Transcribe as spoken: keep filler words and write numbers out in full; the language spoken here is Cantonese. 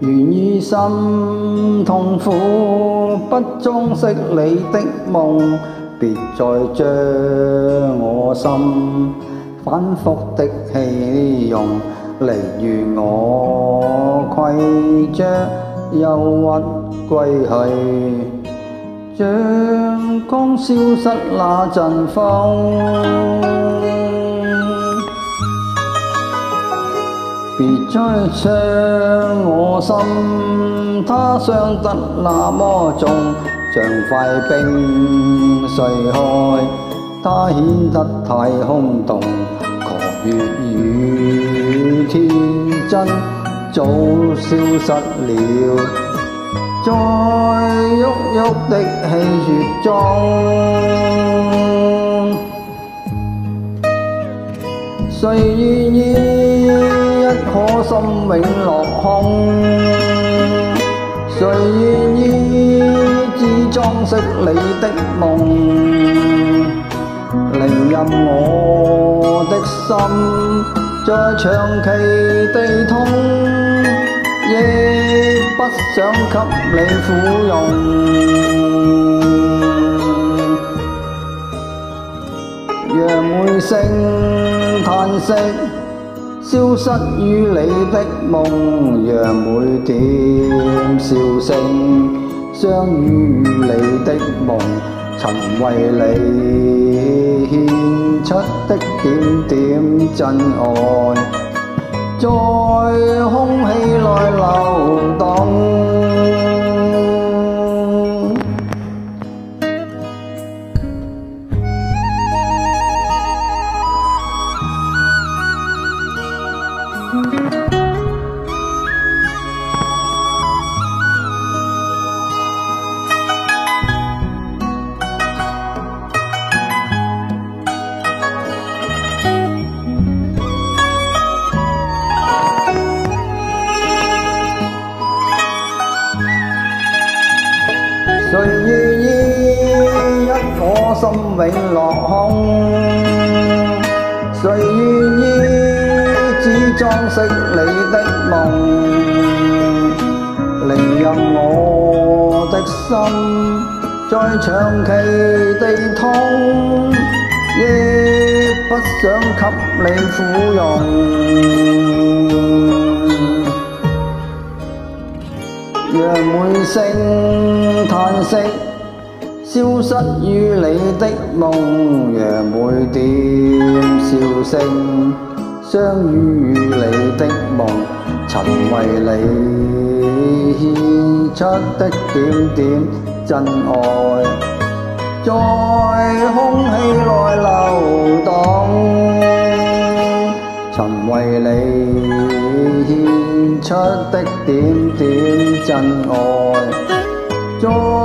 願以心痛苦，不裝飾你的夢，別再將我心反覆的戲用，例如我攜着憂鬱歸去，像剛消失那陣風。別再傷我心，它傷得那麼重，像塊冰碎開，它顯得太空洞。狂熱與天真早消失了，在鬱鬱的戲謔中，誰願意一顆心永落空？誰願意只裝飾你的夢？寧任我的心再長期地痛，亦不想給你撫擁。讓每聲嘆息消失於你的夢，讓每點笑聲相於你的夢，曾為你獻出的點點真愛，在空氣內流動。誰願意一顆心永落空？誰願意只裝飾你的夢？寧任我的心再長期地痛，亦不想給你撫擁。讓每聲嘆息消失於你的夢，讓每點笑聲相於你的夢，曾為你獻出的點點真愛，在空氣內流動。曾為你獻出的點點真愛，在